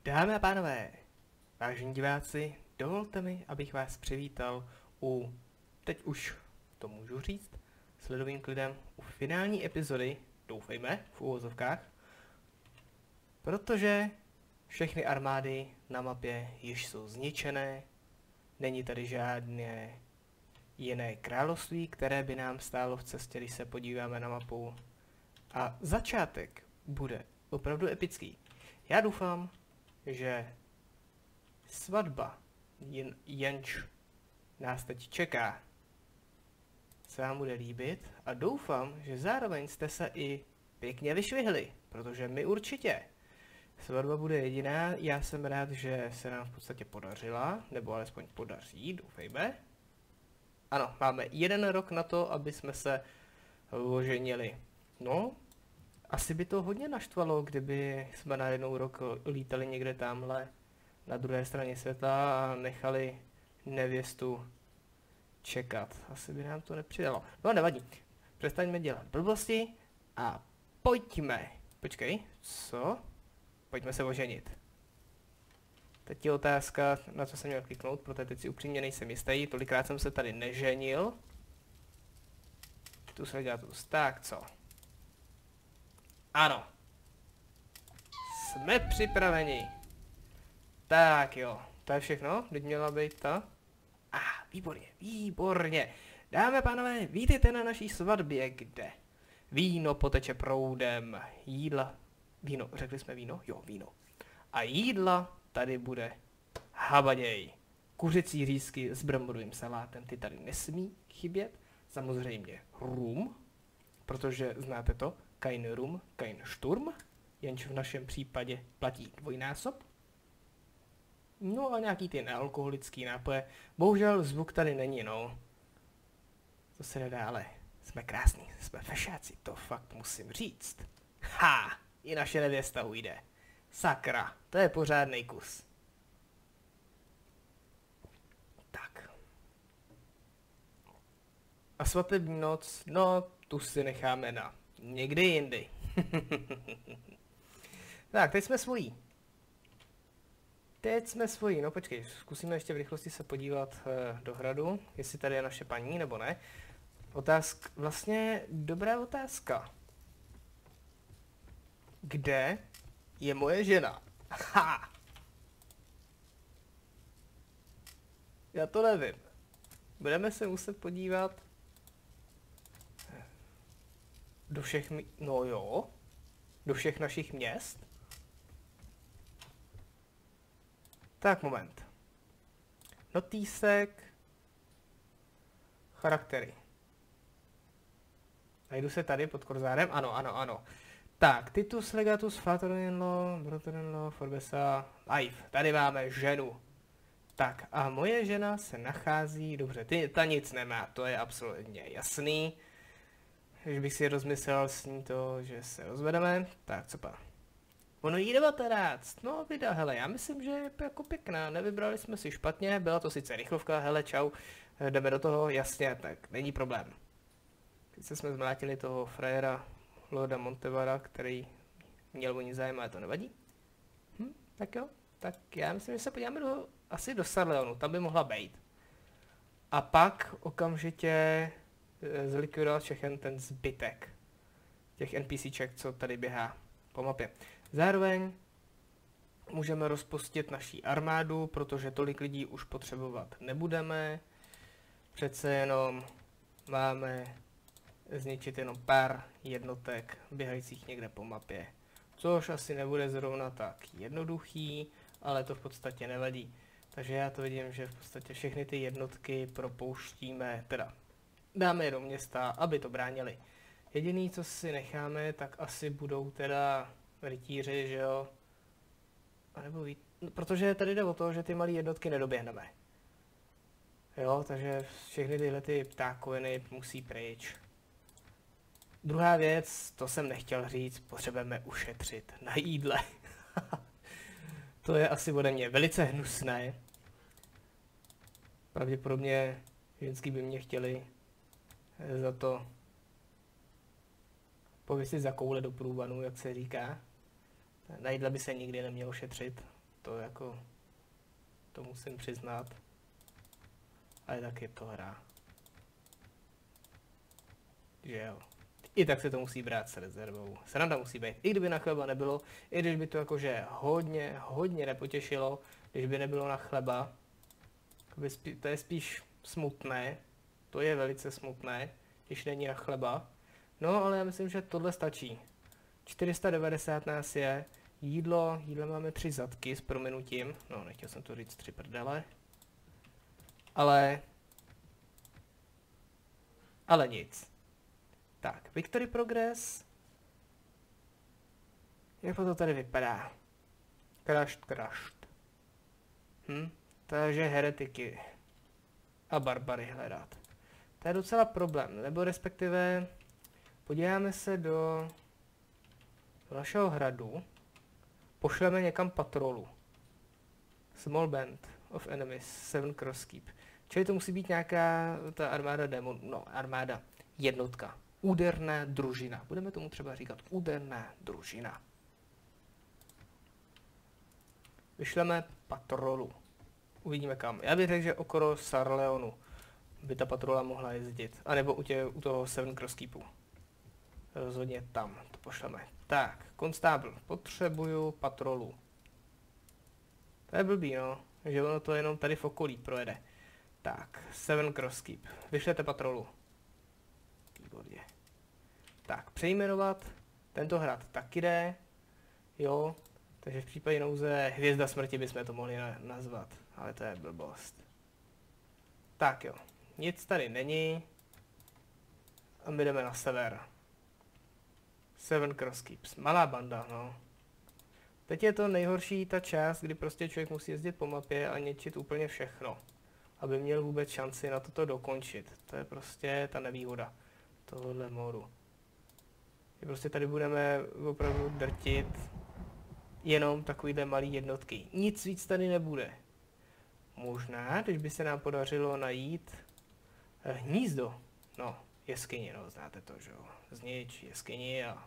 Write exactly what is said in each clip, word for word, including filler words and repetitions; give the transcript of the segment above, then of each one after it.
Dámy a pánové, vážení diváci, dovolte mi, abych vás přivítal u, teď už to můžu říct, s ledovým klidem, u finální epizody, doufejme, v uvozovkách, protože všechny armády na mapě již jsou zničené, není tady žádné jiné království, které by nám stálo v cestě, když se podíváme na mapu. A začátek bude opravdu epický. Já doufám, že svatba, jen, jenž nás teď čeká, se vám bude líbit a doufám, že zároveň jste se i pěkně vyšvihli, protože my určitě. Svatba bude jediná, já jsem rád, že se nám v podstatě podařila, nebo alespoň podaří, doufejme. Ano, máme jeden rok na to, aby jsme se oženili. No, asi by to hodně naštvalo, kdyby jsme na jednou rok lítali někde tamhle na druhé straně světa a nechali nevěstu čekat. Asi by nám to nepřidalo. No nevadí, přestaňme dělat blbosti a pojďme. Počkej, co? Pojďme se oženit. Teď je otázka, na co jsem měl kliknout, protože teď si upřímně nejsem jistý, tolikrát jsem se tady neženil. Tu se dělá tu, tak co? Ano. Jsme připraveni. Tak jo, to je všechno, teď měla být ta. A, ah, výborně, výborně. Dámy a pánové, vítejte na naší svatbě, kde víno poteče proudem, jídla, víno, řekli jsme víno? Jo, víno. A jídla tady bude habaděj. Kuřecí řízky s bramborovým salátem, ty tady nesmí chybět. Samozřejmě rum, protože znáte to, kein rum, kein Sturm, jenž v našem případě platí dvojnásob. No a nějaký ty nealkoholický nápoje. Bohužel zvuk tady není, no. To se nedá, ale jsme krásní, jsme fešáci, to fakt musím říct. Ha, i naše nevěsta ujde. Sakra, to je pořádnej kus. Tak. A svatební noc, no, tu si necháme na někdy jindy. Tak, teď jsme svojí. Teď jsme svojí, no počkej, zkusíme ještě v rychlosti se podívat e, do hradu, jestli tady je naše paní nebo ne. Otázka, vlastně dobrá otázka. Kde je moje žena? Ha! Já to nevím. Budeme se muset podívat do všech, no jo, do všech našich měst. Tak, moment. Notýsek. Charaktery. Najdu se tady pod korzárem? Ano, ano, ano. Tak, Titus Legatus, Father-in-law, Brother-in-law, Forbesa, Life. Tady máme ženu. Tak, a moje žena se nachází, dobře, ty, ta nic nemá, to je absolutně jasný. Když bych si rozmyslel s ní to, že se rozvedeme, tak co pa. Ono jí devatenáct, no vida, hele, já myslím, že je jako pěkná, nevybrali jsme si špatně, byla to sice rychlovka, hele, čau, jdeme do toho, jasně, tak není problém. Teď jsme zmlátili toho frajera Lorda Montevara, který měl o ní zájem, ale to nevadí. Hm, tak jo, tak já myslím, že se podíváme do, asi do Sarleonu, tam by mohla být. A pak okamžitě zlikvidovat všechen ten zbytek těch NPCček, co tady běhá po mapě. Zároveň můžeme rozpustit naší armádu, protože tolik lidí už potřebovat nebudeme. Přece jenom máme zničit jenom pár jednotek běhajících někde po mapě. Což asi nebude zrovna tak jednoduchý, ale to v podstatě nevadí. Takže já to vidím, že v podstatě všechny ty jednotky propouštíme, teda dáme je do města, aby to bránili. Jediný, co si necháme, tak asi budou teda rytíři, že jo? A nebo ví... Protože tady jde o to, že ty malé jednotky nedoběhneme. Jo, takže všechny tyhle ty ptákoviny musí pryč. Druhá věc, to jsem nechtěl říct, potřebujeme ušetřit na jídle. To je asi ode mě velice hnusné. Pravděpodobně ženský by mě chtěli za to pověsit za koule do průvanu, jak se říká. Na jídle by se nikdy nemělo šetřit. To to jako, to musím přiznat. Ale tak je to hra. Že jo. I tak se to musí brát s rezervou. Sranda musí být. I kdyby na chleba nebylo, i když by to jakože hodně, hodně nepotěšilo, když by nebylo na chleba. To je spíš smutné. To je velice smutné, když není na chleba. No, ale já myslím, že tohle stačí. čtyři sta devadesát nás je. Jídlo, jídlo máme tři zadky s prominutím. No, nechtěl jsem to říct tři prdele. Ale... Ale nic. Tak, Victory Progress. Jak to tady vypadá? Crashed, crashed. Hm? Takže heretiky a barbary hledat. To je docela problém, nebo respektive podíváme se do, do našeho hradu, pošleme někam patrolu. Small band of enemies, seven cross keep. Čili to musí být nějaká ta armáda démonů, no armáda, jednotka. Úderná družina. Budeme tomu třeba říkat úderná družina. Vyšleme patrolu. Uvidíme kam. Já bych řekl, že okolo Sarleonu by ta patrola mohla jezdit. A nebo u, tě, u toho Seven Cross Keepu. Rozhodně tam to pošleme. Tak, konstábl. Potřebuju patrolu. To je blbý, no. Že ono to jenom tady v okolí projede. Tak, Seven Cross Keep. Vyšlete patrolu. Výborně. Tak, přejmenovat. Tento hrad taky jde. Jo. Takže v případě nouze Hvězda smrti bychom to mohli na nazvat. Ale to je blbost. Tak jo. Nic tady není. A my jdeme na sever. Seven Cross Keeps. Malá banda, no. Teď je to nejhorší ta část, kdy prostě člověk musí jezdit po mapě a něčit úplně všechno. Aby měl vůbec šanci na toto dokončit. To je prostě ta nevýhoda tohohle modu. Že prostě tady budeme opravdu drtit jenom takovýhle malý jednotky. Nic víc tady nebude. Možná, když by se nám podařilo najít eh, hnízdo. No, jeskyni, no, znáte to, že jo. Znič, jeskyni a...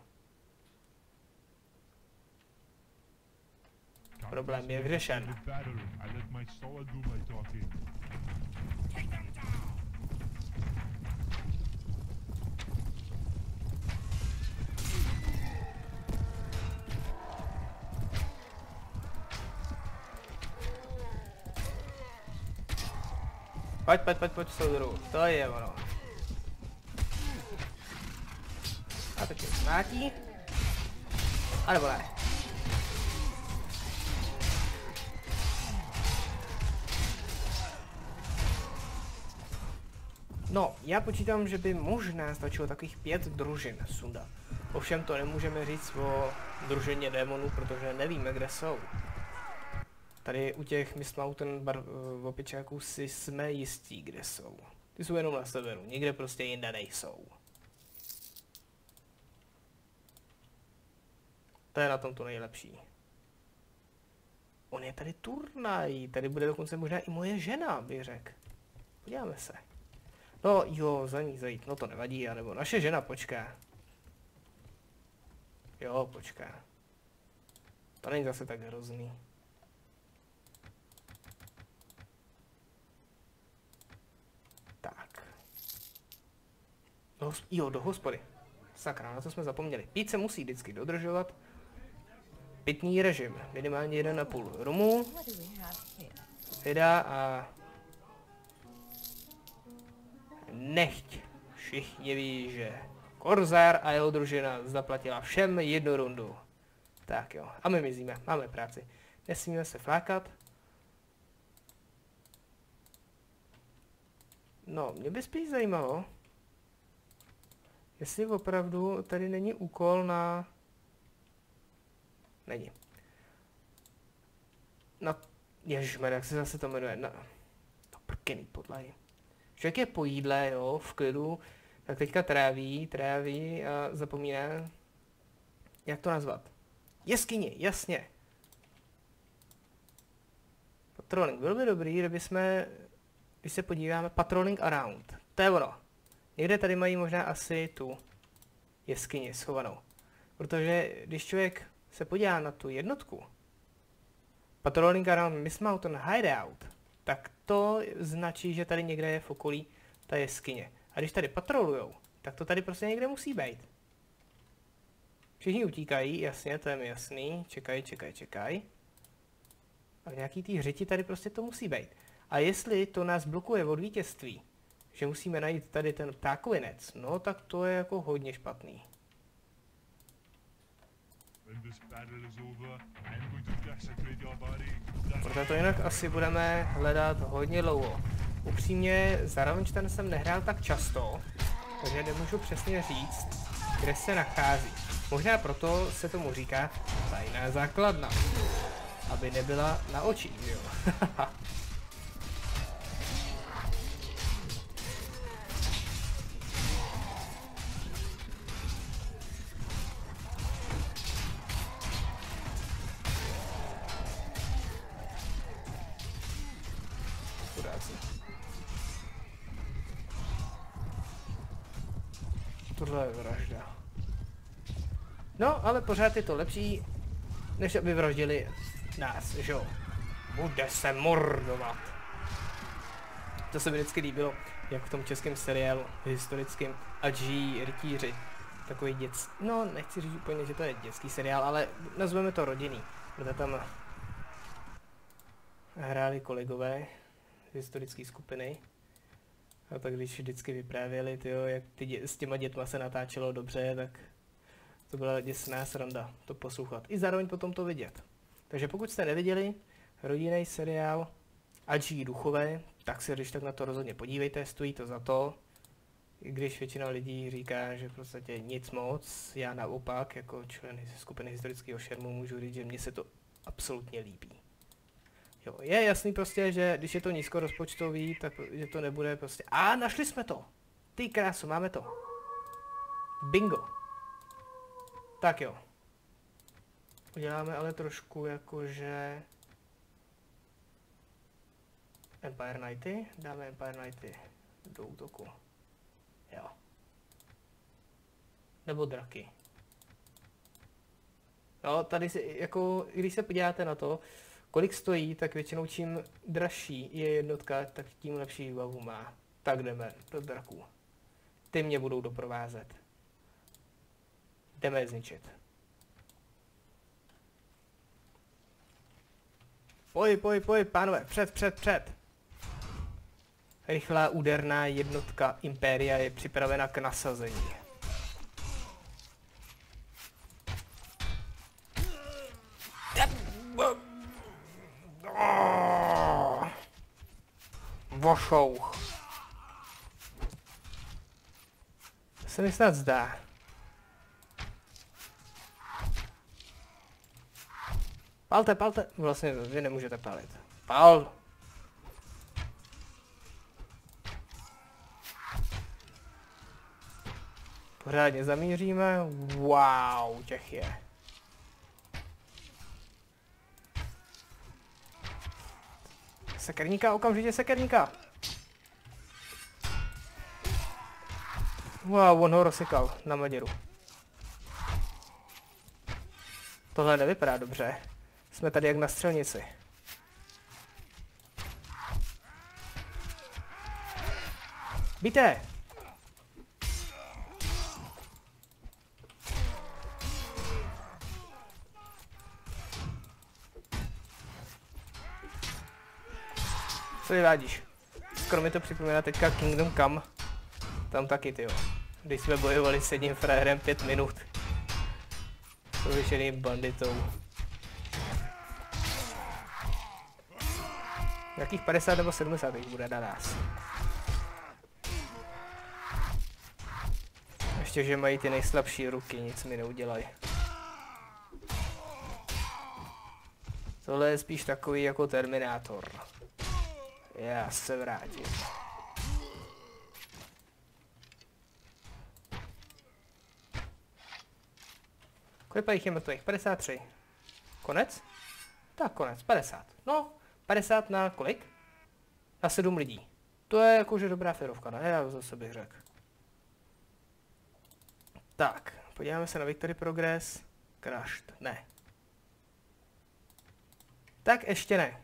Problém je vyřešen. Pojď, pojď, pojď, pojď, soudru, to je ono. A teď se vrátí. A nebo ne. No, já počítám, že by možná stačilo takových pět družin sundat. Ovšem to nemůžeme říct o družině démonů, protože nevíme, kde jsou. Tady u těch Mist Mountain bar, uh, opičáků si jsme jistí, kde jsou. Ty jsou jenom na severu, nikde prostě jinde nejsou. To je na tom to nejlepší. On je tady turnaj, tady bude dokonce možná i moje žena, bych řekl. Podíváme se. No jo, za ní zajít, no to nevadí, anebo naše žena počká. Jo, počká. To není zase tak hrozný. Tak. Do jo, do hospody. Sakra, na to jsme zapomněli. Pít se musí vždycky dodržovat. Pitný režim. Minimálně jeden a půl rumu. Vida a... Nechť. Všichni ví, že Korzár a jeho družina zaplatila všem jednu rundu. Tak jo, a my mizíme, máme práci. Nesmíme se flákat. No, mě by spíš zajímalo, jestli opravdu tady není úkol na... Není. Na... Ježmer, jak se zase to jmenuje? Na... To prkený podlahy. Člověk je po jídle, jo, v klidu, tak teďka tráví, tráví a zapomíná, jak to nazvat. Jeskyni, jasně. Patrolling, bylo by dobrý, kdyby jsme, když se podíváme, patrolling around, to je ono. Někde tady mají možná asi tu jeskyni schovanou. Protože když člověk se podívá na tu jednotku, Patrolling around Miss Mountain Hideout. Tak to značí, že tady někde je v okolí ta jeskyně. A když tady patrolujou, tak to tady prostě někde musí být. Všichni utíkají, jasně, to je mi jasný. Čekaj, čekaj, čekaj. A v nějaký té hřiti tady prostě to musí být. A jestli to nás blokuje od vítězství, že musíme najít tady ten ptákovinec, no tak to je jako hodně špatný. Proto to jinak asi budeme hledat hodně dlouho. Upřímně, za Ravenstein jsem nehrál tak často, takže nemůžu přesně říct, kde se nachází. Možná proto se tomu říká tajná základna, aby nebyla na oči, jo. Tohle je vražda. No, ale pořád je to lepší, než aby vraždili nás, že jo. Bude se mordovat. To se mi vždycky líbilo, jak v tom českém seriálu historickém, ať žijí rytíři. Takový děc... No, nechci říct úplně, že to je dětský seriál, ale nazveme to rodinný. Protože tam hráli kolegové z historické skupiny. A tak když vždycky vyprávěli, tyjo, jak ty dě s těma dětma se natáčelo dobře, tak to byla děsná sranda to poslouchat. I zároveň potom to vidět. Takže pokud jste neviděli rodinný seriál Ať žijí duchové, tak se když tak na to rozhodně podívejte, stojí to za to. I když většina lidí říká, že v podstatě nic moc, já naopak, jako člen skupiny historického šermu, můžu říct, že mně se to absolutně líbí. Jo, je jasný prostě, že když je to nízkorozpočtový, tak že to nebude prostě... A našli jsme to! Ty krásu, máme to. Bingo. Tak jo. Uděláme ale trošku jakože... Empire Knighty. Dáme Empire Knighty do útoku. Jo. Nebo draky. No, tady si, jako, když se podíváte na to, kolik stojí, tak většinou čím dražší je jednotka, tak tím lepší výbavu má. Tak jdeme do draků. Ty mě budou doprovázet. Jdeme je zničit. Poj, poj, poj, pánové, před, před, před. Rychlá úderná jednotka Impéria je připravena k nasazení. Vošouch. To se mi snad zdá. Palte, palte. Vlastně vy nemůžete palit. Pal. Pořádně zamíříme. Wow, těch je. Sekerníka, okamžitě sekerníka. Wow, on ho rozsekal na maděru. Tohle nevypadá dobře. Jsme tady jak na střelnici. Bíte! Co vyvádíš? Skoro mi to připomíná teďka Kingdom Come. Tam taky, tyjo. Když jsme bojovali s jedním frajerem pět minut. S uvěšeným banditou. Jakých padesát nebo sedmdesát jich bude na nás. Ještě, že mají ty nejslabší ruky, nic mi neudělají. Tohle je spíš takový jako Terminátor. Já se vrátím. Kolik jich je mrtvých? padesát tři. Konec? Tak konec, padesát. No, padesát na kolik? Na sedm lidí. To je jakože dobrá ferovka, ne? Já zase bych řekl. Tak, podíváme se na Victory Progress. Crushed, ne. Tak ještě ne.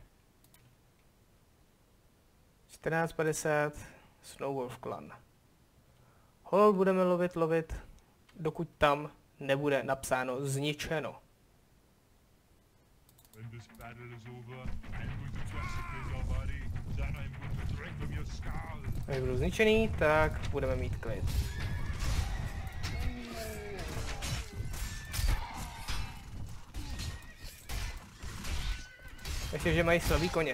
čtrnáct padesát Snowwolf Clan. Hol budeme lovit, lovit, dokud tam nebude napsáno zničeno. Když budou zničený, tak budeme mít klid. Ještě, že mají slabý koně.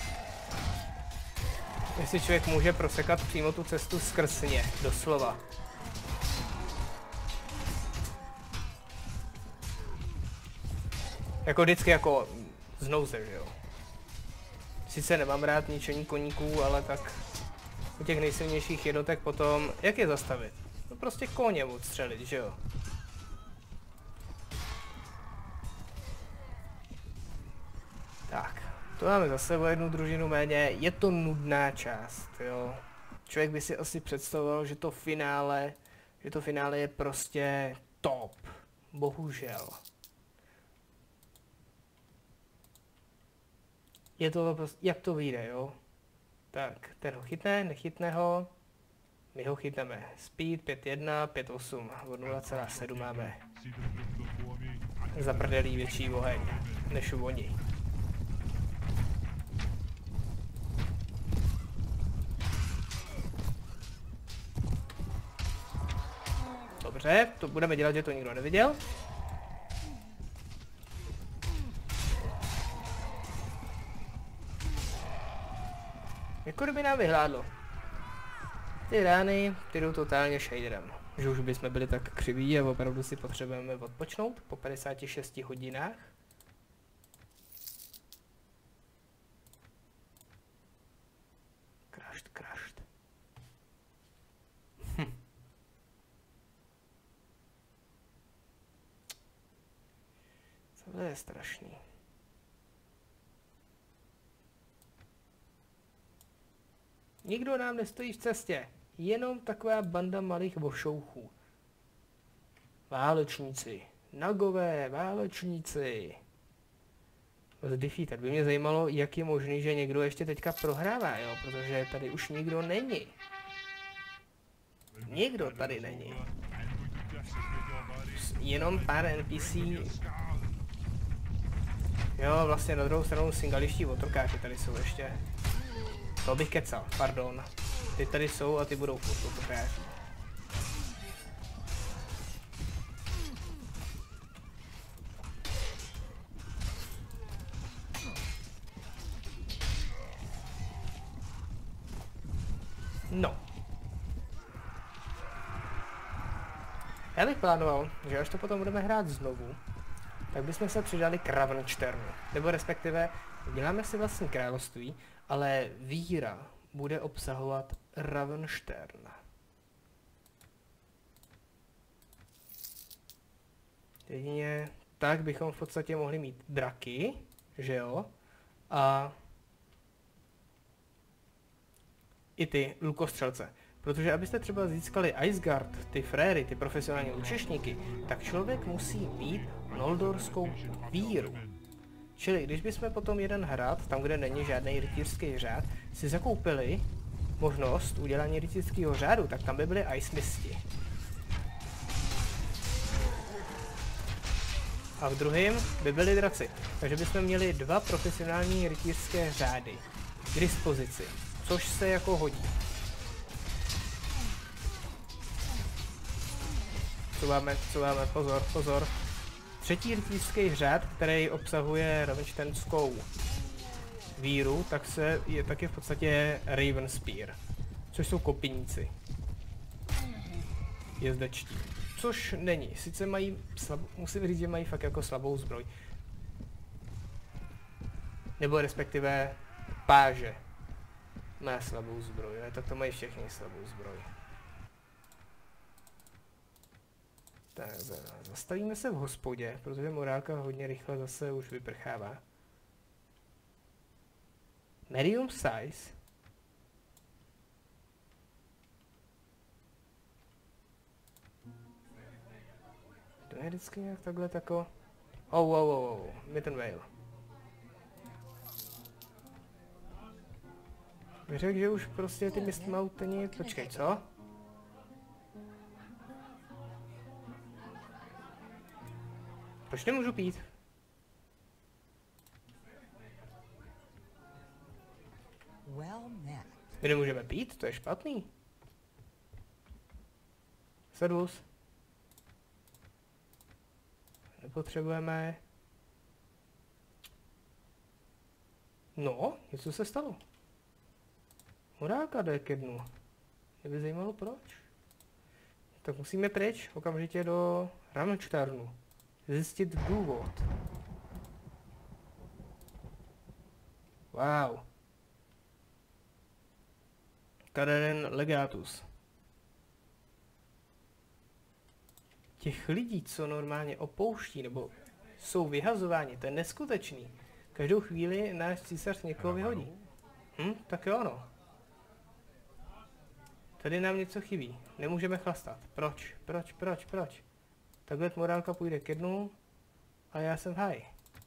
Jestli člověk může prosekat přímo tu cestu skrz ně, doslova. Jako vždycky jako znouze, že jo. Sice nemám rád ničení koníků, ale tak u těch nejsilnějších jednotek potom, jak je zastavit? No prostě koně odstřelit, že jo. Tak, to máme zase o jednu družinu méně, je to nudná část, jo. Člověk by si asi představoval, že to finále, že to finále je prostě top, bohužel. Je to prostě, jak to vyjde, jo? Tak, ten ho chytne, nechytne ho. My ho chytneme. Speed pět jedna, pět osm, od nula celá sedm máme. Zaprdelý větší oheň, než oni. Dobře, to budeme dělat, že to nikdo neviděl. Jako kdyby nám vyhládlo. Ty rány, ty jdou totálně shaderem. Že už bychom byli tak křiví a opravdu si potřebujeme odpočnout po padesáti šesti hodinách. Crashed, crashed. Hm. Tohle je strašný. Nikdo nám nestojí v cestě, jenom taková banda malých vošouchů. Válečníci, nagové válečníci. Defeated. By mě zajímalo, jak je možný, že někdo ještě teďka prohrává, jo, protože tady už nikdo není. Nikdo tady není. Jenom pár N P C. Jo, vlastně na druhou stranu singaliští otrokáři tady jsou ještě. To bych kecal, pardon. Ty tady jsou a ty budou furt otrokáři. No. Já bych plánoval, že až to potom budeme hrát znovu, tak bychom se přidali k Ravenšternu. Nebo respektive, děláme si vlastní království, ale víra bude obsahovat Ravenštern. Jedině tak bychom v podstatě mohli mít draky, že jo? A i ty lukostřelce. Protože abyste třeba získali Iceguard, ty fréry, ty profesionální lučešníky, tak člověk musí mít noldorskou víru. Čili když bychom potom jeden hrad, tam kde není žádný rytířský řád, si zakoupili možnost udělání rytířského řádu, tak tam by byly Ice Misti. A v druhém by byli draci. Takže bychom měli dva profesionální rytířské řády k dispozici, což se jako hodí. Co máme, co máme, pozor, pozor. Třetí rytířský řád, který obsahuje ravenšternskou víru, tak se je taky v podstatě Raven Spear, což jsou kopíníci. Jezdečtí. Což není. Sice mají, slab, musím říct, že mají fakt jako slabou zbroj. Nebo respektive páže má slabou zbroj, ale tak to mají všechny slabou zbroj. Tak, zastavíme se v hospodě, protože morálka hodně rychle zase už vyprchává. Medium size. To je vždycky nějak takhle tako. Oh, oh, oh, oh, Mitten Vale. Řekl, že už prostě ty Mistmoutheni... Počkej, co? Proč nemůžu pít? My nemůžeme pít? To je špatný. Sedus. Nepotřebujeme... No, něco se stalo. Morálka jde ke dnu. Mě by zajímalo proč. Tak musíme pryč, okamžitě do Rančtarnu. Zjistit důvod. Wow. Kaderen Legatus. Těch lidí, co normálně opouští, nebo jsou vyhazováni, to je neskutečný. Každou chvíli náš císař někoho vyhodí. Hm, tak jo no. Tady nám něco chybí. Nemůžeme chlastat. Proč? Proč? Proč? Proč? Takhle morálka půjde ke dnu a já jsem v háji.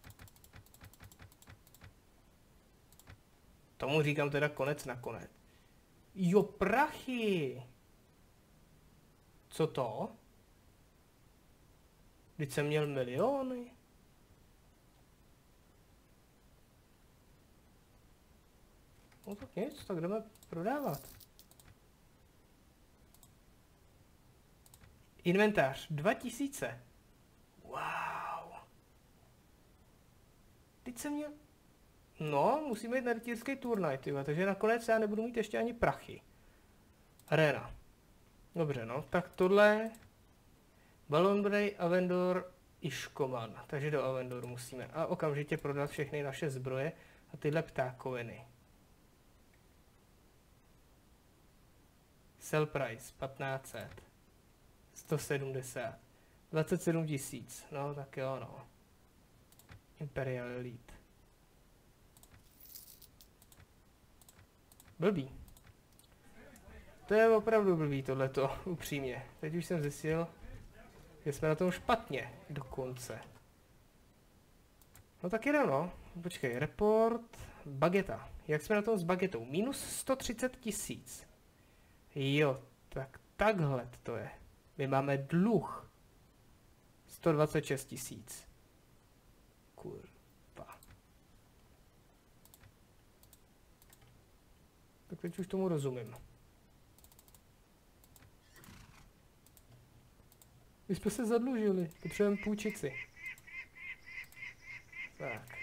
Tomu říkám teda konec nakonec. Jo, prachy! Co to? Vždyť jsem měl miliony. No tak nic, tak jdeme prodávat. Inventář dva tisíce. Wow. Teď jsem měl... No, musíme jít na rytířský turnaj, tyhle, takže nakonec já nebudu mít ještě ani prachy. Arena. Dobře, no, tak tohle... Balonbrej, Avendor, Ishkoman. Takže do Avendoru musíme. A okamžitě prodat všechny naše zbroje a tyhle ptákoviny. Sell price patnáct set. sto sedmdesát. dvacet sedm tisíc. No, tak jo, no. Imperial Elite. Blbý. To je opravdu blbý tohleto, upřímně. Teď už jsem zjistil, že jsme na tom špatně dokonce. No tak jedem, no. Počkej, report, bageta. Jak jsme na tom s bagetou? Minus sto třicet tisíc. Jo, tak takhle to je. My máme dluh. sto dvacet šest tisíc. Kurva. Tak teď už tomu rozumím. My jsme se zadlužili, potřebujeme půjčit si. Tak.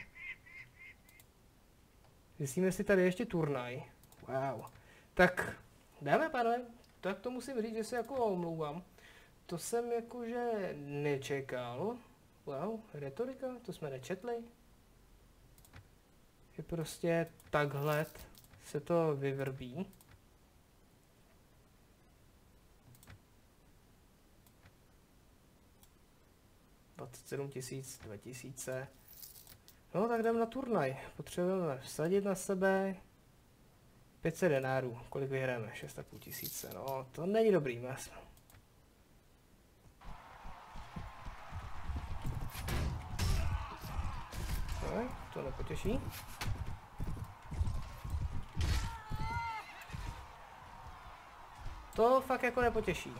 Zjistíme si tady ještě turnaj. Wow. Tak, dáme pánové, tak to musím říct, že se jako omlouvám. To jsem jakože nečekal. Wow, retorika, to jsme nečetli. Že prostě takhle se to vyvrbí. dvacet sedm tisíc, dva tisíce. No tak jdem na turnaj. Potřebujeme vsadit na sebe pět set denárů. Kolik vyhrajeme? šest a půl tisíce. No to není dobrý mes. No, to nepotěší. To fakt jako nepotěší.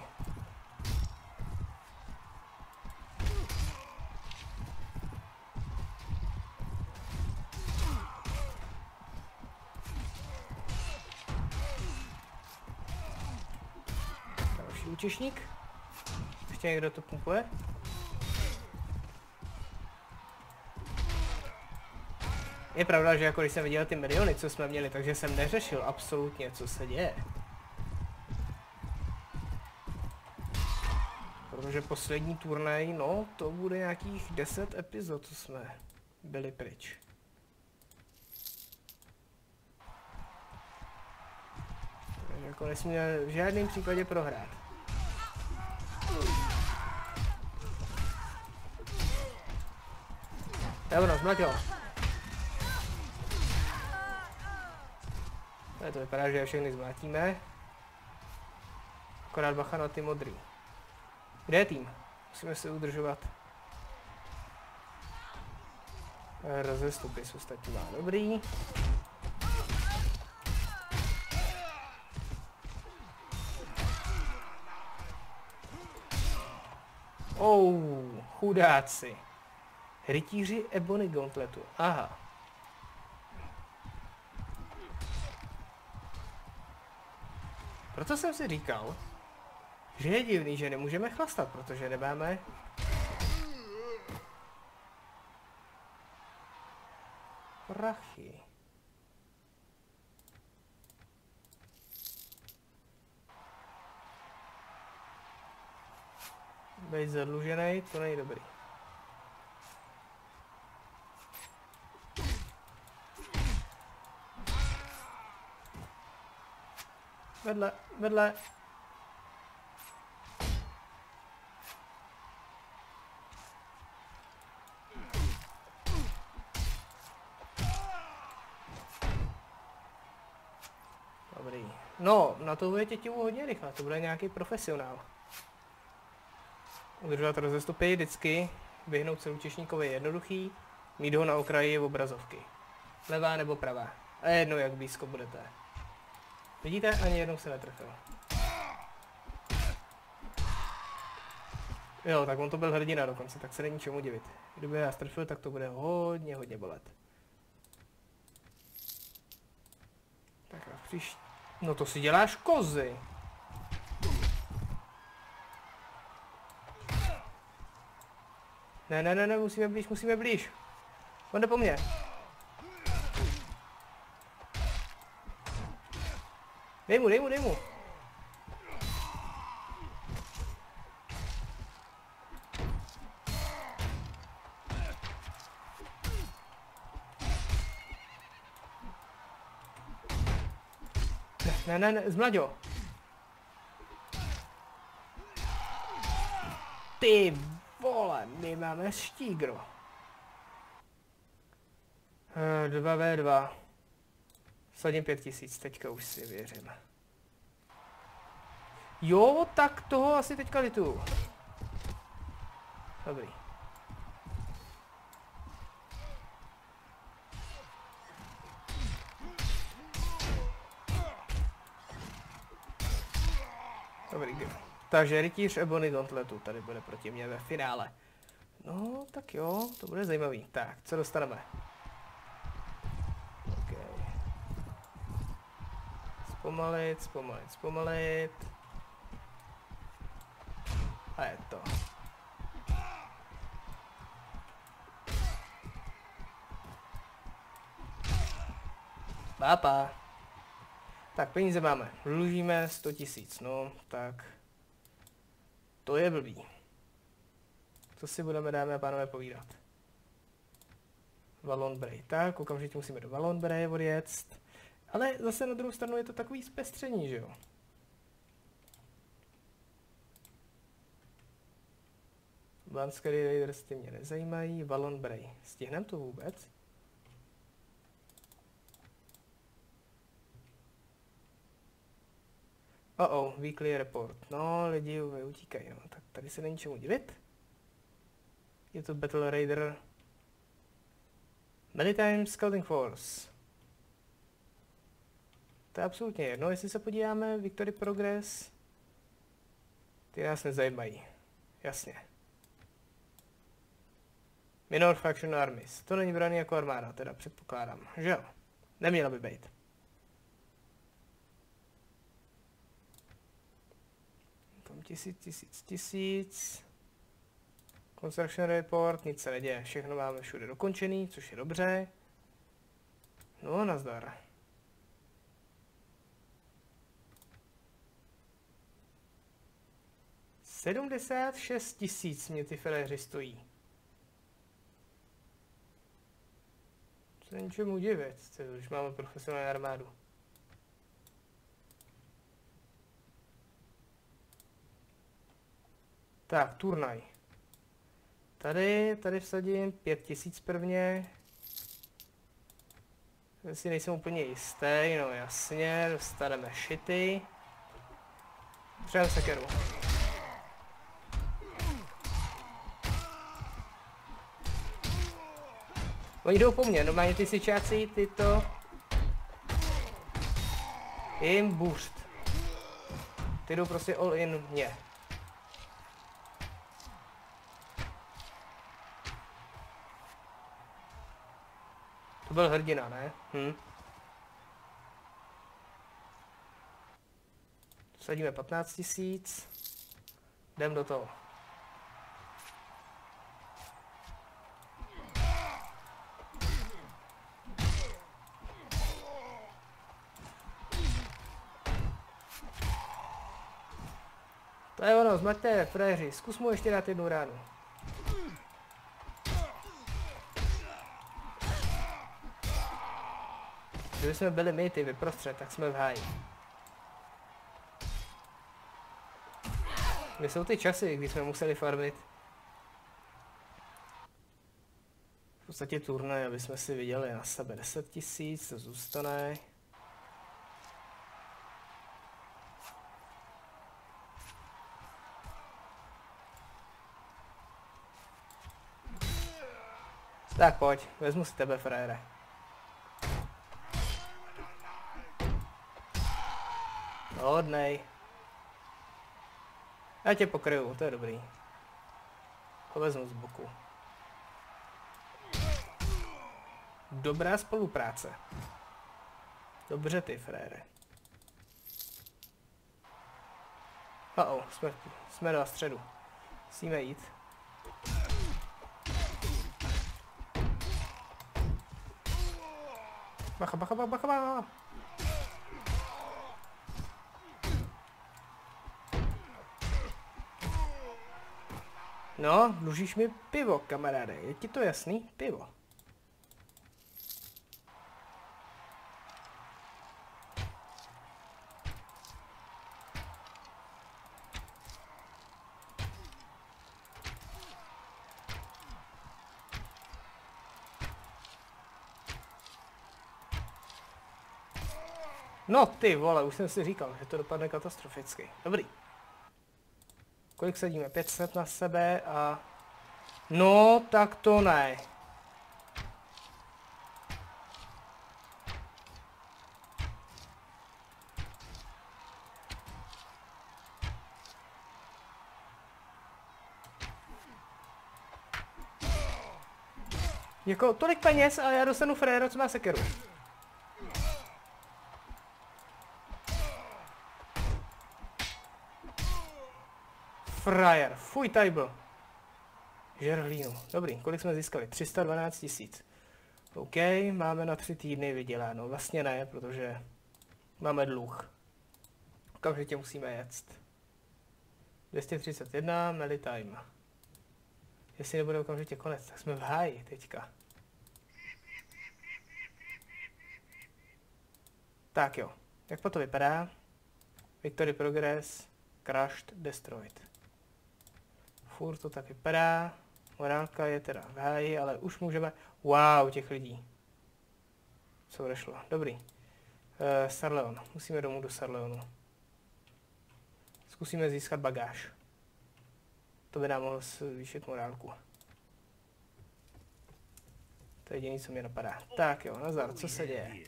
Další účešník. Ještě někdo to pumpuje? Je pravda, že jako když jsem viděl ty miliony, co jsme měli, takže jsem neřešil absolutně, co se děje. Protože poslední turnaj, no, to bude nějakých deset epizod, co jsme byli pryč. Takže jako nesmíme v žádném případě prohrát. Dobro, zmlatil. To vypadá, že je všechny zmlátíme. Akorát bacha na ty modrý. Kde je tým? Musíme se udržovat. Rozestupy jsou ostatní má dobrý. Oh, chudáci. Rytíři Ebony Gauntletu. Aha. Proto jsem si říkal, že je divný, že nemůžeme chlastat, protože nemáme... prachy. Být zadlužený, to není dobrý. Vedle, vedle. Dobrý. No, na to bude tětivu hodně rychle, to bude nějaký profesionál. Udržovat rozestupy vždycky, vyhnout se účešníkovi je jednoduchý, mít ho na okraji obrazovky. Levá nebo pravá. A jedno, jak blízko budete. Vidíte, ani jednou se netrefil. Jo, tak on to byl hrdina dokonce, tak se není čemu divit. Kdyby já strefil, tak to bude hodně, hodně bolet. Tak a příště... No to si děláš kozy. Ne, ne, ne, ne, musíme blíž, musíme blíž. On jde po mně. Dej mu, dej mu, dej mu. Ne, ne, ne, zmlaďo. Ty vole, my máme štígro. dva vé dva. Sadím pět tisíc, teďka už si věřím. Jo, tak toho asi teďka lituju. Dobrý. Dobrý, takže rytíř Ebony Gauntletu tady bude proti mě ve finále. No, tak jo, to bude zajímavý. Tak, co dostaneme? Okay. Zpomalit, zpomalit, zpomalit. A je to. Pápa. Tak, peníze máme. Dlužíme sto tisíc, no, tak. To je blbý. Co si budeme, dámy a pánové, povídat? Valon Bray. Tak, okamžitě musíme do Valon Bray odjet. Ale zase na druhou stranu je to takový zpestření, že jo? Blanscary Raiders ty mě nezajímají. Valon Bray. Stihneme to vůbec? Oh oh, weekly report. No, lidi utíkají, no. Tak tady se není čemu divit. Je to Battle Raider. Maritime Scouting Force. To je absolutně jedno, jestli se podíváme, Victory Progress. Ty nás nezajímají. Jasně. Minor Faction Armies. To není braný jako armáda, teda předpokládám. Že jo? Neměla by být. Tam tisíc, tisíc, tisíc. Construction report, nic se neděje. Všechno máme všude dokončený, což je dobře. No, nazdar. sedmdesát šest tisíc mě ty filéři stojí. Se ničemu divit, už máme profesionální armádu. Tak, turnaj. Tady, tady vsadím pět tisíc prvně. Já si nejsem úplně jistý, no jasně, dostaneme šity. Třeba sekeru. Oni jdou po mně, normálně ty sičáci, ty to... Jim boost. Ty jdou prostě all in mě. To byl hrdina, ne? Hm. Sadíme patnáct tisíc. Jdem do toho. To je ono, zmaťte, frajeři, zkus mu ještě dát jednu ránu. Kdyby jsme byli my ty vyprostřed, tak jsme v háji. Kde jsou ty časy, kdy jsme museli farmit? V podstatě turnaj, aby jsme si viděli na sebe deset tisíc, to zůstane. Tak pojď, vezmu si tebe, frajere. Hodnej. Já tě pokryju, to je dobrý. To vezmu z boku. Dobrá spolupráce. Dobře ty, frére. Oh, oh, jsme, jsme na středu. Musíme jít. Bacha, bacha, bacha, bacha, bacha. No, dlužíš mi pivo, kamaráde. Je ti to jasný? Pivo. No ty vole, už jsem si říkal, že to dopadne katastroficky. Dobrý. Kolik sadíme? pět set na sebe a... No, tak to ne. Jako tolik peněz a já dostanu fréro, co má sekeru. Frajer, fuj tady byl. Žerlínu. Dobrý, kolik jsme získali? tři sta dvanáct tisíc. OK, máme na tři týdny vyděláno. Vlastně ne, protože máme dluh. Okamžitě musíme jet. dvě stě třicet jedna, melee time. Jestli nebude okamžitě konec, tak jsme v háji teďka. Tak jo, jak to vypadá? Victory progress, crushed, destroyed. Furt to tak vypadá. Morálka je teda v háji, ale už můžeme... Wow, těch lidí. Co odešlo. Dobrý. Uh, Sarleon. Musíme domů do Sarleonu. Zkusíme získat bagáž. To by nám mohlo zvýšit morálku. To je jediné, co mě napadá. Tak jo, Nazar, co se děje?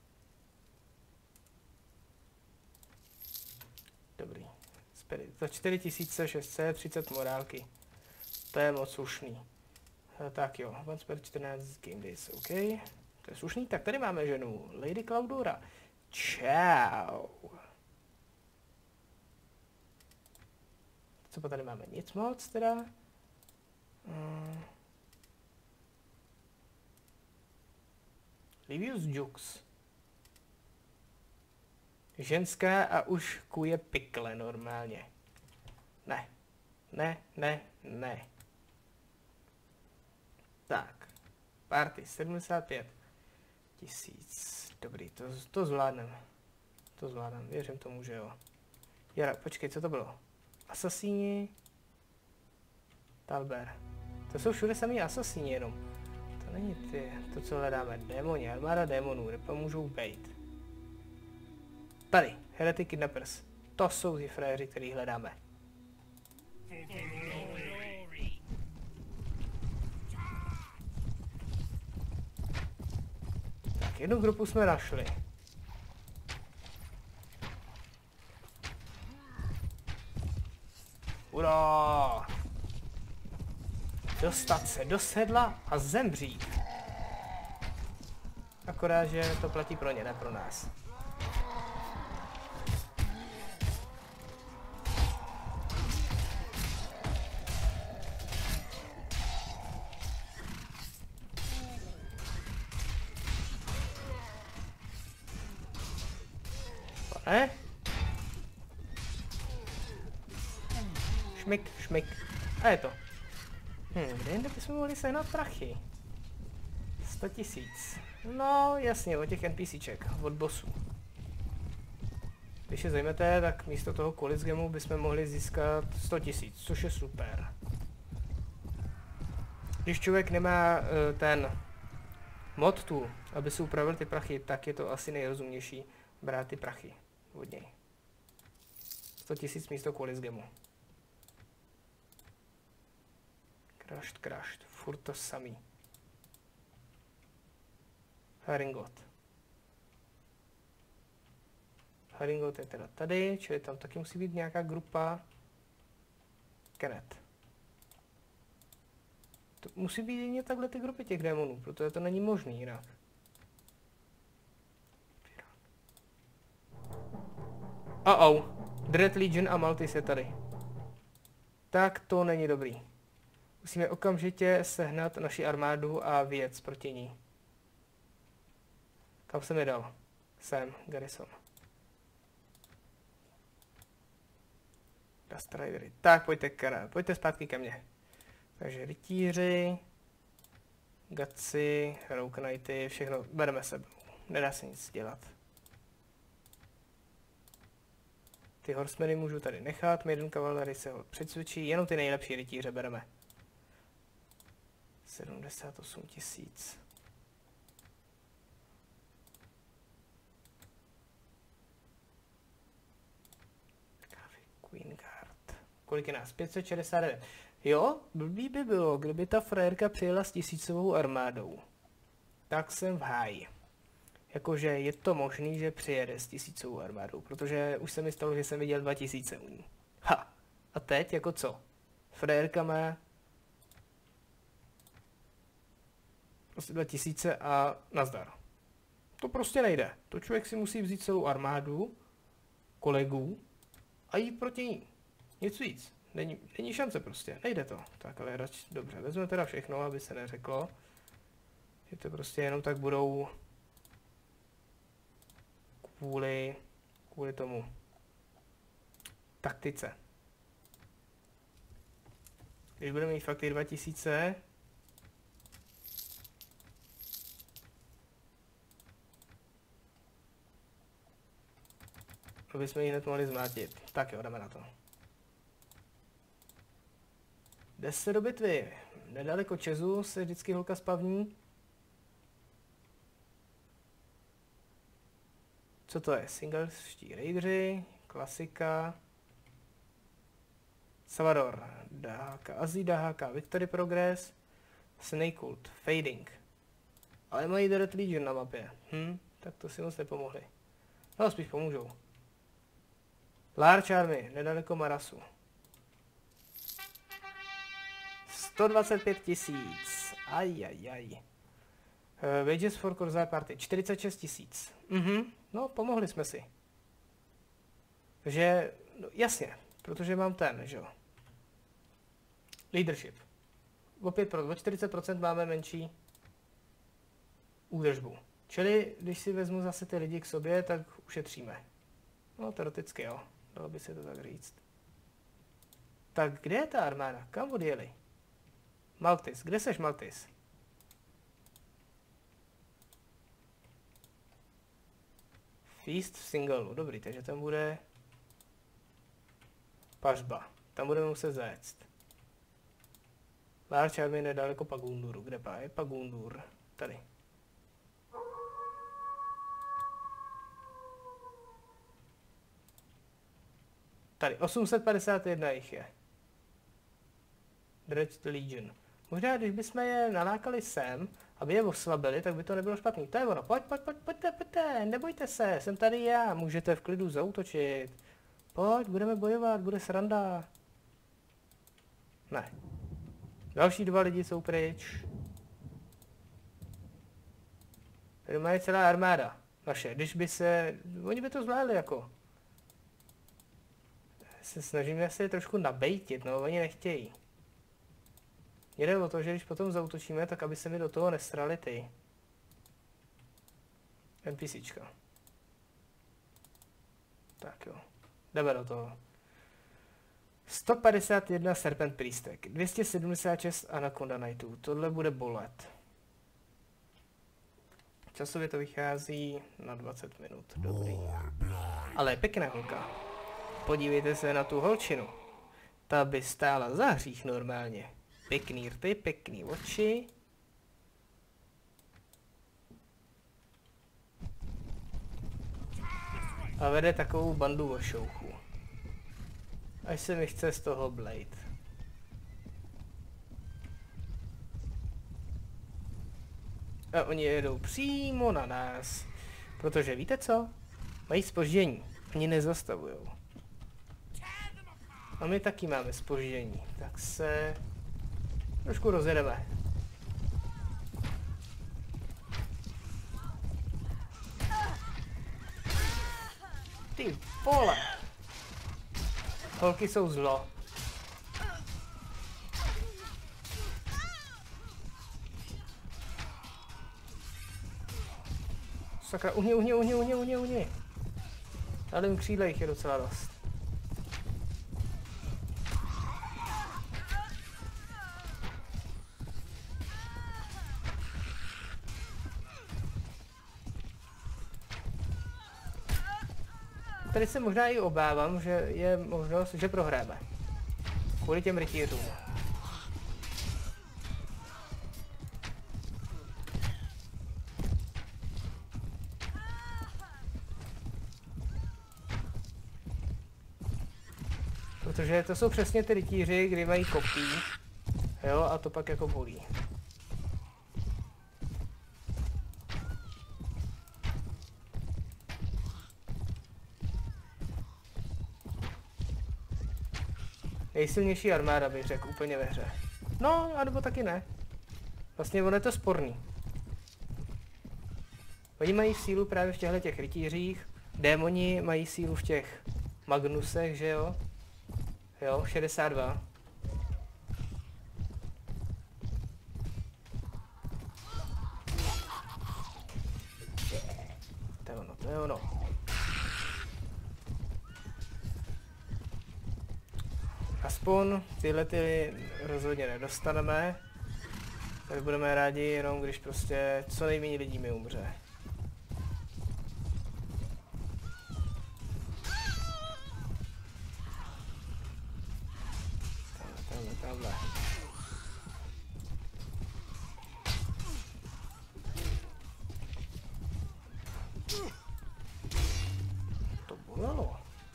Dobrý. Za čtyři tisíce šest set třicet morálky. To je moc slušný. Tak jo, once per čtrnáct game days, OK. To je slušný. Tak tady máme ženu, Lady Claudora. Čau. Co pa tady máme? Nic moc teda. Hmm. Livius Jux. Ženská a už kuje pikle normálně. Ne. Ne, ne, ne. Tak. Party sedmdesát pět tisíc. Dobrý, to, to zvládnem. To zvládnem, věřím tomu, že jo. Jara, počkej, co to bylo? Asasíni. Talber. To jsou všude samý asasíni jenom. To není ty, to co hledáme. Démoni, armáda démonů, nepomůžou bejt. Tady, Heretic Kidnappers. To jsou ty frajeři, který hledáme. Tak, jednu grupu jsme našli. Ura! Dostat se do sedla a zemřít. Akorát, že to platí pro ně, ne pro nás. Pane? Šmik, šmik. A je to. Hm, kde jinde bychom mohli sehnat prachy? sto tisíc. No, jasně, od těch NPCček, od bossů. Když je zajmete, tak místo toho Quality Gemu bychom mohli získat sto tisíc, což je super. Když člověk nemá uh, ten mod tu, aby si upravil ty prachy, tak je to asi nejrozumnější brát ty prachy od něj. sto tisíc místo Quality Gemu. Crashed, crashed, furt to samý. Haringot. Haringot je teda tady, čili tam taky musí být nějaká grupa. Kenneth. To musí být jině takhle ty grupy těch démonů, protože to není možný jinak. Oh oh, Dread Legion a Maltis je tady. Tak to není dobrý. Musíme okamžitě sehnat naši armádu a vyjet proti ní. Kam jsem je dal? Sem, Garrison. Dust Ridery. Tak, pojďte, kara, pojďte zpátky ke mně. Takže rytíři, gaci, Rogue Knighty, všechno bereme sebou. Nedá se nic dělat. Ty horsemeny můžu tady nechat, Maiden Cavalry se ho přecvičí, jenom ty nejlepší rytíře bereme. sedmdesát osm tisíc. Queen Guard. Kolik je nás? pět set šedesát devět. Jo, blbý by bylo, kdyby ta frajerka přijela s tisícovou armádou. Tak jsem v háji. Jakože je to možný, že přijede s tisícovou armádou, protože už se mi stalo, že jsem viděl dva tisíce u ní. Ha! A teď jako co? Frajerka má prostě dva tisíce a nazdar. To prostě nejde. To člověk si musí vzít celou armádu kolegů a jít proti ní. Nic víc. Není, není šance prostě. Nejde to. Tak ale radši, dobře, vezmeme teda všechno, aby se neřeklo. Že to prostě jenom tak budou kvůli, kvůli tomu taktice. Když budeme mít fakt ty dva tisíce, aby jsme ji hned mohli zmlátit. Tak jo, jdeme na to. Jde se do bitvy. Nedaleko Čezu se vždycky holka spavní. Co to je? Singlští raidři, klasika. Salvador, Dahaka, Azí, Dahaka, Victory Progress, Snake Cult, Fading. Ale mají Dread Legion na mapě. Hm, tak to si moc nepomohli. No, spíš pomůžou. Large Army, nedaleko Marasu. sto dvacet pět tisíc. Ajajaj. Uh, wages for Corsair Party. čtyřicet šest tisíc. Mhm, no, pomohli jsme si. Takže, no, jasně, protože mám ten, že jo. Leadership. Opět pro, o čtyřicet procent máme menší údržbu. Čili, když si vezmu zase ty lidi k sobě, tak ušetříme. No, teoreticky jo. Dalo by se to tak říct. Tak kde je ta armáda? Kam odjeli? Maltis. Kde seš, Maltis? Feast v Singlu. Dobrý, takže tam bude pařba. Tam budeme muset zajet. Large Army nedaleko Pagunduru. Kde pa je Pagundur? Tady. Tady, osm set padesát jedna jich je. Dread Legion. Možná, když bychom je nalákali sem, aby je oslabili, tak by to nebylo špatný. To je ono. Pojď, pojď, pojď, pojďte, pojďte, nebojte se, jsem tady já, můžete v klidu zaútočit. Pojď, budeme bojovat, bude sranda. Ne. Další dva lidi jsou pryč. Tady má celá armáda. Naše, když by se... Oni by to zvládli jako. Se snažíme se je trošku nabejtit, no, oni nechtějí. Jde o to, že když potom zaútočíme, tak aby se mi do toho nesrali ty. NPCčka. Tak jo, jdeme do toho. sto padesát jedna Serpent Priestek, dvě stě sedmdesát šest Anaconda Knightů, tohle bude bolet. Časově to vychází na dvacet minut, dobrý. Ale pěkná holka. Podívejte se na tu holčinu. Ta by stála za hřích normálně. Pěkný rty, pěkný oči. A vede takovou bandu ošouchů. Až se mi chce z toho blejt. A oni jedou přímo na nás. Protože víte co? Mají zpoždění. Oni nezastavujou. A my taky máme zpoždění. Tak se trošku rozjedeme. Ty vole! Holky jsou zlo. Sakra, uhni, uhni, uhni, uhni, uhni, uhni. Na levém křídle jich je docela dost. Tady se možná i obávám, že je možnost, že prohráme. Kvůli těm rytířům. Protože to jsou přesně ty rytíři, kdy mají kopí. Jo, a to pak jako bolí. Nejsilnější armáda bych řekl úplně ve hře. No, anebo taky ne. Vlastně ono je to sporný. Oni mají sílu právě v těchto těch rytířích. Démoni mají sílu v těch Magnusech, že jo? Jo, šedesát dva. To je ono, to je ono. Aspoň tyhle ty rozhodně nedostaneme. Tak budeme rádi jenom, když prostě co nejméně lidí mi umře. Tamhle, tamhle, tamhle. To bolelo.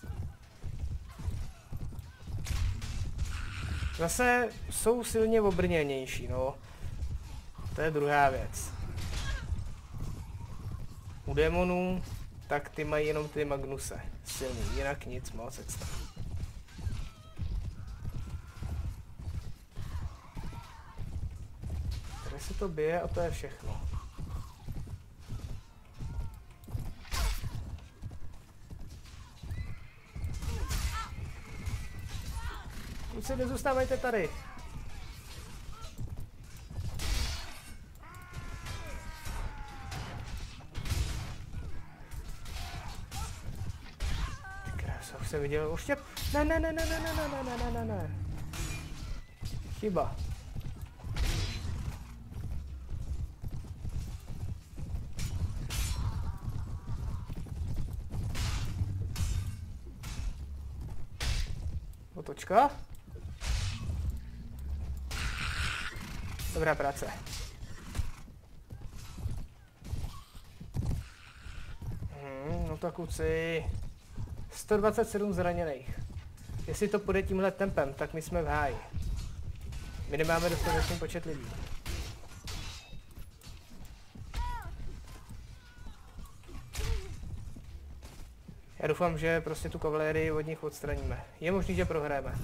Zase jsou silně obrněnější, no. To je druhá věc. U démonů, tak ty mají jenom ty Magnuse silný, jinak nic moc extra. Tady se to bije a to je všechno. Kluci, nezůstávajte tady. Krása, už jsem viděl oštěp. Ne, ne, ne, ne, ne, ne, ne, ne, ne, ne, ne. Chyba. Otočka. Dobrá práce. Hmm, no tak kluci. sto dvacet sedm zraněných. Jestli to půjde tímhle tempem, tak my jsme v háji. My nemáme dostatečný počet lidí. Já doufám, že prostě tu kavalérii od nich odstraníme. Je možný, že prohráme.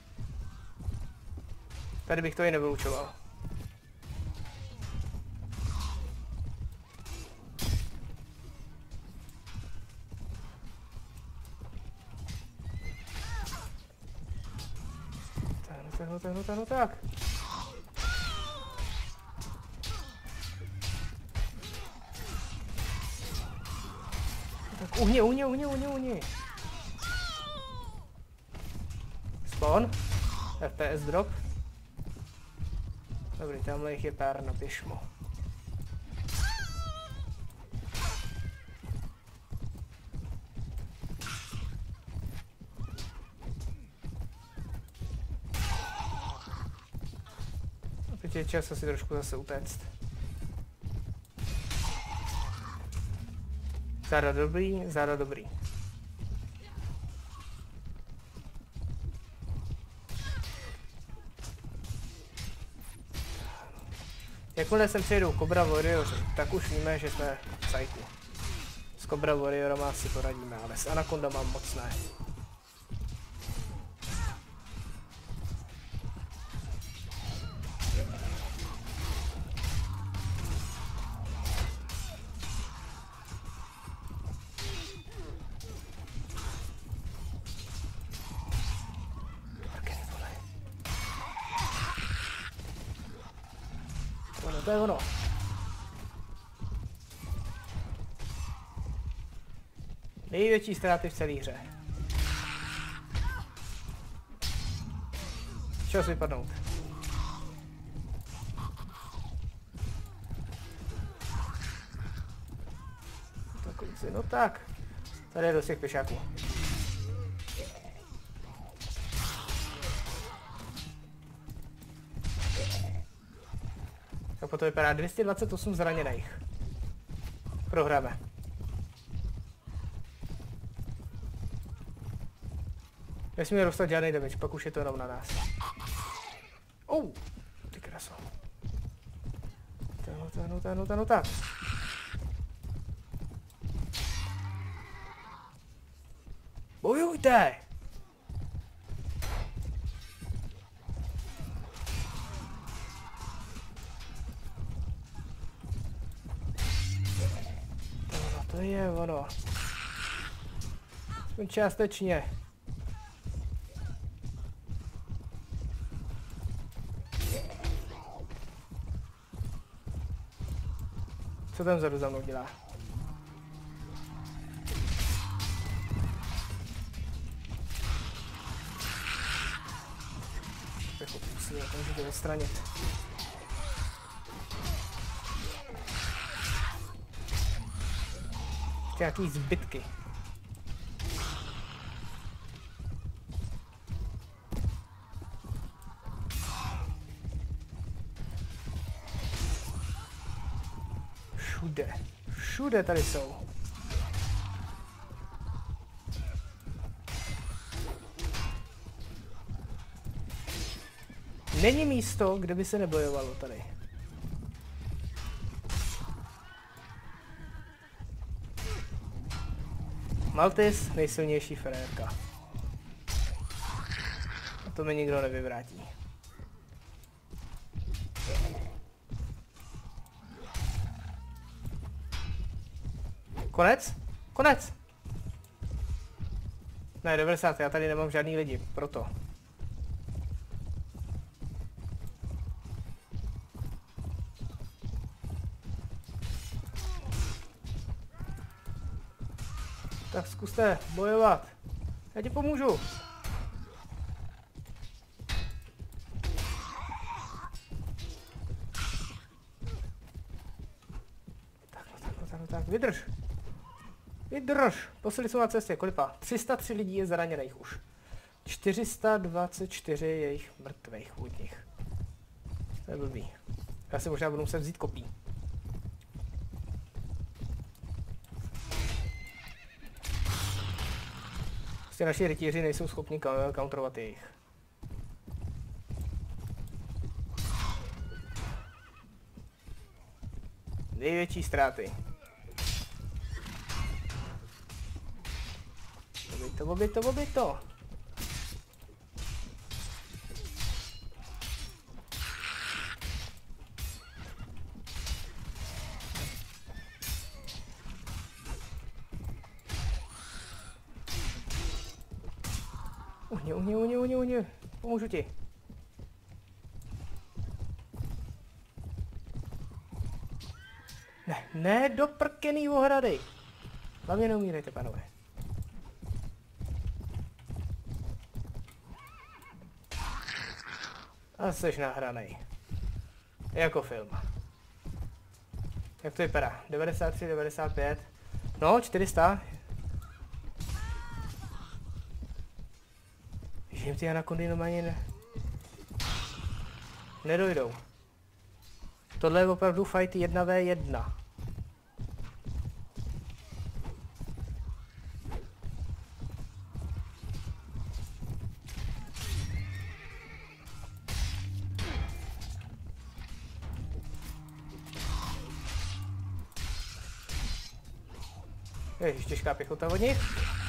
Tady bych to i nevylučoval. tak, no tak, no tak, no tak. Tak uhni, uhni, uhni, uhni, uhni. Spawn. F P S drop. Dobrý, tamhle jich je pár na pěšmo. A teď je čas asi trošku zase utéct. Záda dobrý, záda dobrý. Jakmile sem přijedou Cobra Warriors, tak už víme, že jsme v sajtu. S Cobra Warriorama si poradíme, ale s Anaconda mám moc ne. To je ono. Největší ztráty v celé hře. Čas vypadnout. Tak, kluci, no tak. Tady je dost těch pešáků. Tak potom vypadá dvě stě dvacet osm zraněných. Prohráme. Nesmíme dostat žádný damage, pak už je to jenom na nás. Oh, ty kraso. Táhnu, táhnu, táhnu, táhnu, tak. Bojujte! To je ono. Aspoň částečně. Co tam vzadu za mnou dělá? Jako pusí, jak můžete odstranit. Nějaký zbytky. Všude. Všude tady jsou. Není místo, kde by se nebojovalo tady. Maltis, nejsilnější frérka. A to mi nikdo nevyvrátí. Konec? Konec! Ne, devadesát, já tady nemám žádný lidi, proto. Tak zkuste bojovat. Já ti pomůžu. Tak, no, tak, no, tak, no, tak, vydrž. Vydrž. Posily jsou na cestě, kolipa? tři sta tři lidí je zraněných už. čtyři sta dvacet čtyři je jich mrtvých od nich. To je blbý. Já si možná budu muset vzít kopí. Prostě naši rytíři nejsou schopni counterovat jejich. Největší ztráty. Oběť to, oběť to, oběť to. Uhni, uhni, uhni, uhni, uhni. Pomůžu ti. Ne, ne do prkený ohrady. Hlavně neumírejte, panové. A jsi nahranej. Jako film. Jak to vypadá? devadesát tři, devadesát pět. No, čtyři sta. Že jim ty anakondy normálně ne... nedojdou. Tohle je opravdu fight jedna v jedna. Ježiš, těžká pěchota od nich.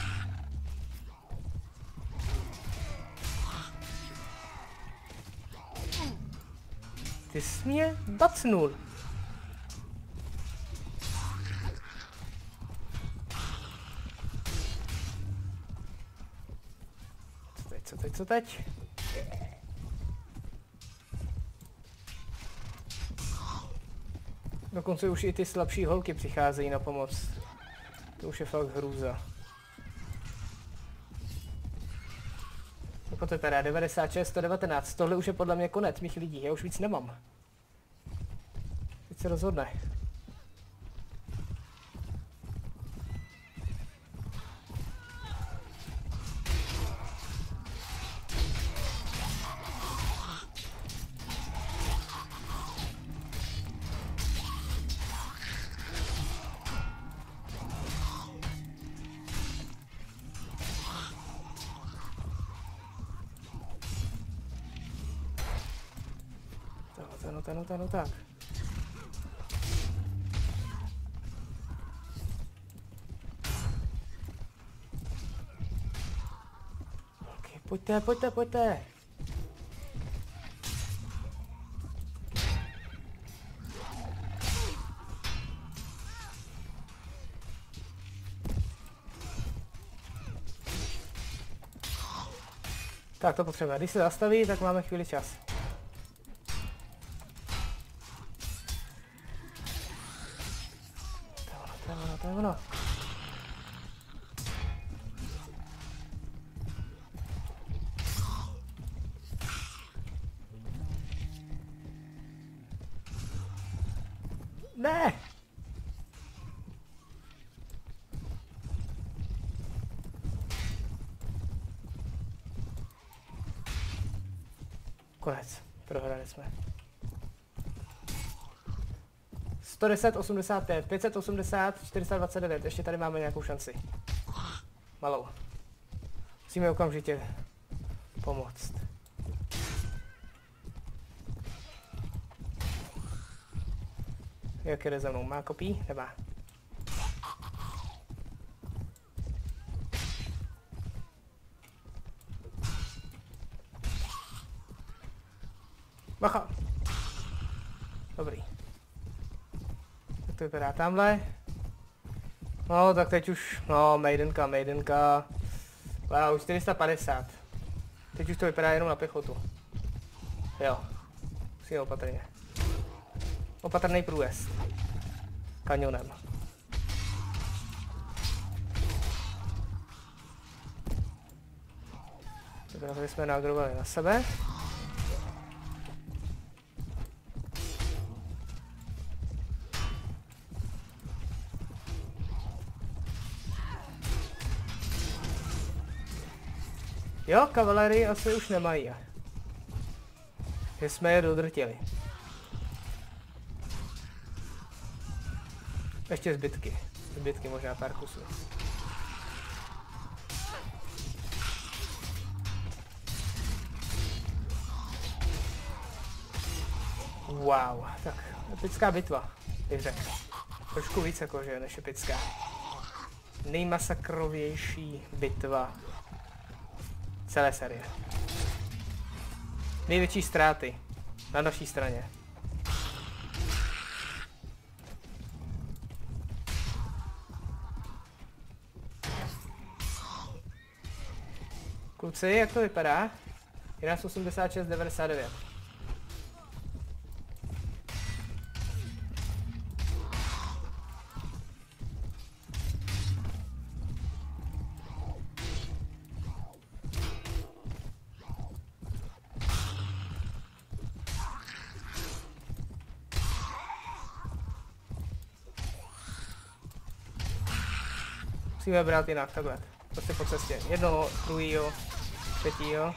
Ty jsi mě bacnul. Co teď, co teď, co teď? Dokonce už i ty slabší holky přicházejí na pomoc. To už je fakt hrůza. Jako to vypadá devadesát šest, sto devatenáct. Tohle už je podle mě konec mých lidí. Já už víc nemám. Teď se rozhodne. No tak, no tak, no tak. Okay, pojďte, pojďte, pojďte. Tak to potřebujeme. Když se zastaví, tak máme chvíli čas. To je ono. Ne! Konec. Prohráli jsme. sto deset, osmdesát pět, pět set osmdesát, čtyři sta dvacet devět, ještě tady máme nějakou šanci. Malou. Musíme okamžitě pomoct. Jak jde za mnou? Má kopí? Nemá. Bacha! Dobrý. To vypadá tamhle. No, tak teď už, no, Maidenka, Maidenka. Wow, čtyři sta padesát. Teď už to vypadá jenom na pěchotu. Jo. Musíme opatrně. Opatrný průjezd. Kanionem. Tak tady jsme nagrovali na sebe. Jo, kavalerii asi už nemají. Že jsme je dodrtili. Ještě zbytky. Zbytky možná pár kusů. Wow, tak epická bitva, bych řekl. Trošku víc jakože než epická. Nejmasakrovější bitva celé série. Největší ztráty na naší straně. Kluci, jak to vypadá? jedenáct osmdesát šest devadesát devět. Musíme brát jinak, takhle. Prostě po cestě. Jednoho, druhýho, třetího.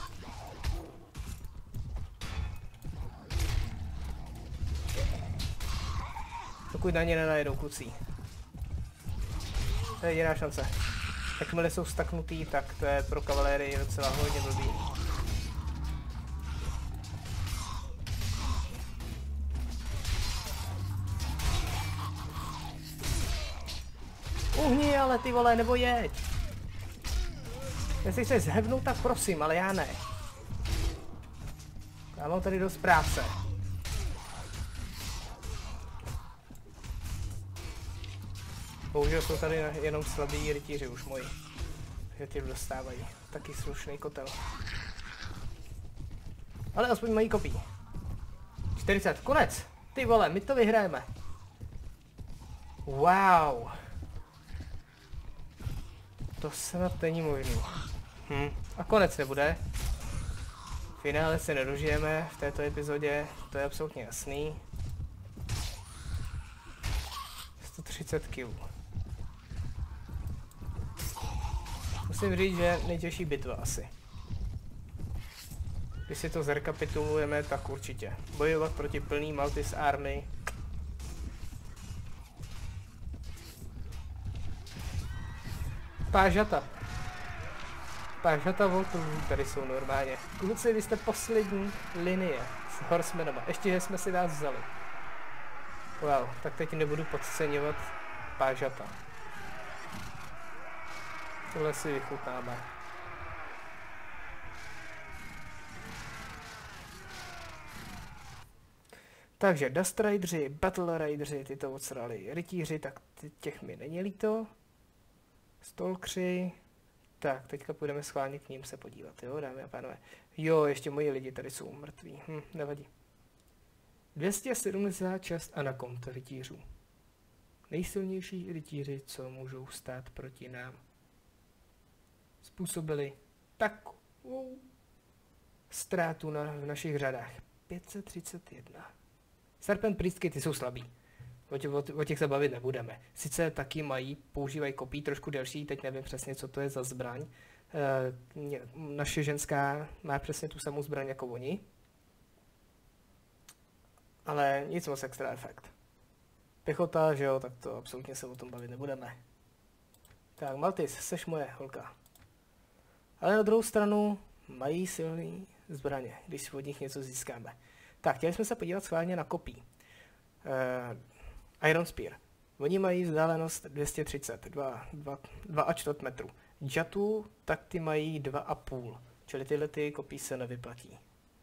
Pokud na ně nenajedou kluci. To je jediná šance. Jakmile jsou staknutý, tak to je pro kavalérii docela hodně blbý. Uhni, ale ty vole, nebo jeď. Jestli chceš zhebnout, tak prosím, ale já ne. Já mám tady dost práce. Bohužel jsou tady jenom slabí rytíři už moji. Takže ty dostávají. Taky slušný kotel. Ale aspoň mají kopí. čtyřicet, konec! Ty vole, my to vyhrajeme. Wow. To snad není možný. Hm. A konec nebude. Finále se nedožijeme v této epizodě, to je absolutně jasný. sto třicet killů. Musím říct, že nejtěžší bitva asi. Když si to zrekapitulujeme, tak určitě. Bojovat proti plný Maltese Army. Pážata. Pážata voltů tady jsou normálně. Kluci, vy jste poslední linie s Horsemanama. Ještě, že jsme si vás vzali. Wow, tak teď nebudu podceňovat pážata. Tohle si vychutnáme. Takže Dust Rideři, Battle Rideři, ty to odsrali. Rytíři, tak těch mi není líto. Stalkři. Tak, teďka půjdeme schválně k ním se podívat, jo, dámy a pánové. Jo, ještě moji lidi tady jsou mrtví, hm, nevadí. dvě stě sedmdesát šest anakond rytířů. Nejsilnější rytíři, co můžou stát proti nám. Způsobili takovou ztrátu na, v našich řadách. pět set třicet jedna. Serpent Priestky, ty jsou slabí. O těch, o těch se bavit nebudeme. Sice taky mají, používají kopí trošku delší, teď nevím přesně, co to je za zbraň. E, naše ženská má přesně tu samou zbraň jako oni. Ale nic moc extra efekt. Pěchota, že jo, tak to absolutně se o tom bavit nebudeme. Tak, Maltese, seš moje holka. Ale na druhou stranu mají silný zbraně, když od nich něco získáme. Tak, chtěli jsme se podívat schválně na kopí. Uh, Iron Spear. Oni mají vzdálenost dvě stě třicet, dva a čtvrt metru. Jatu, tak ty mají dva a půl, čili tyhle ty kopí se nevyplatí.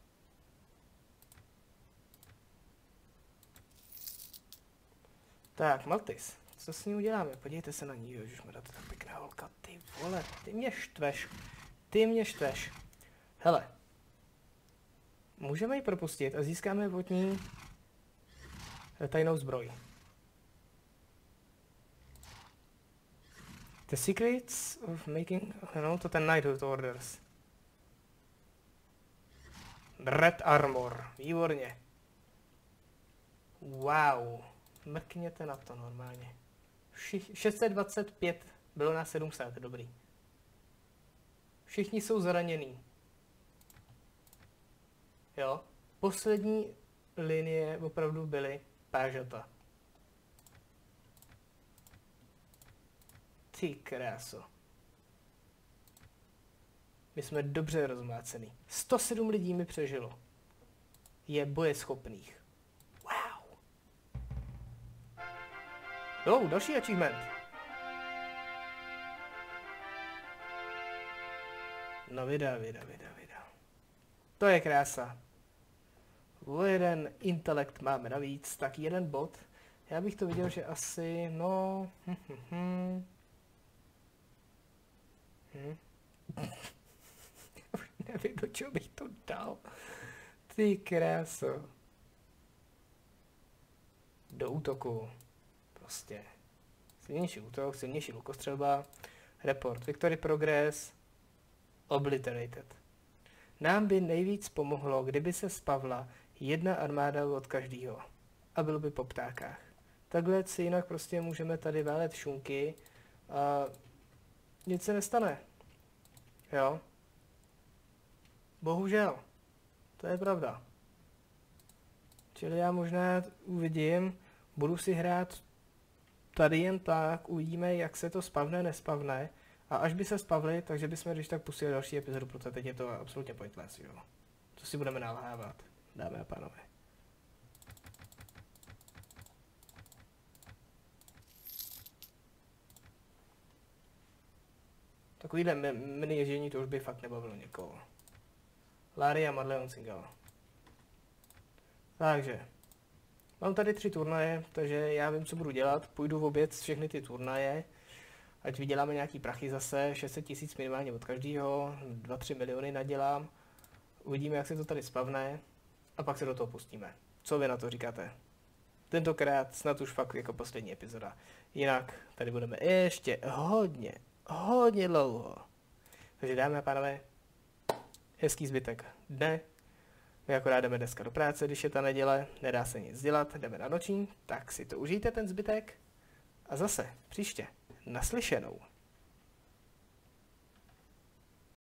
Tak, Maltese, co s ní uděláme? Podívejte se na ní, ježišmarja, to je tak pěkná holka. Ty vole, ty mě štveš. Ty mě štveš. Hele. Můžeme ji propustit a získáme od ní tajnou zbroj. The Secrets of Making... No, to ten Knighthood Orders. Red Armor. Výborně. Wow. Mrkněte na to normálně. šest set dvacet pět. Bylo na sedm set. Dobrý. Všichni jsou zranění. Jo. Poslední linie opravdu byly pážata. Ty kráso. My jsme dobře rozmácený. sto sedm lidí mi přežilo. Je bojeschopných. Wow. Jo, další achievement. No vida, vida, vida, vida. To je krása. O jeden intelekt máme navíc, tak jeden bod. Já bych to viděl, že asi, no... Hm, hm, hm. Hm. Nevím, do čeho bych to dal. Ty kráso. Do útoku. Prostě. Silnější útok, silnější lukostřelba. Report. Victory progress. Obliterated. Nám by nejvíc pomohlo, kdyby se spavla jedna armáda od každého. A bylo by po ptákách. Takhle si jinak prostě můžeme tady válet šunky a nic se nestane. Jo? Bohužel. To je pravda. Čili já možná uvidím, budu si hrát tady jen tak, uvidíme, jak se to spavne, nespavne. A až by se spavli, takže bychom když tak pustili další epizodu, protože teď je to absolutně pointless, jo. Co si budeme nalhávat, dámy a pánové. Takovýhle mini ježdění to už by fakt nebavilo někoho. Larry a Madeleine Single. Takže. Mám tady tři turnaje, takže já vím, co budu dělat. Půjdu v oběd všechny ty turnaje. Ať vyděláme nějaký prachy zase, šest set tisíc minimálně od každého, dva tři miliony nadělám. Uvidíme, jak se to tady spavne a pak se do toho pustíme. Co vy na to říkáte? Tentokrát snad už fakt jako poslední epizoda. Jinak tady budeme ještě hodně, hodně dlouho. Takže dámy a pánové, hezký zbytek dne. My akorát jdeme dneska do práce, když je ta neděle, nedá se nic dělat, jdeme na noční, tak si to užijte ten zbytek. A zase, příště, naslyšenou.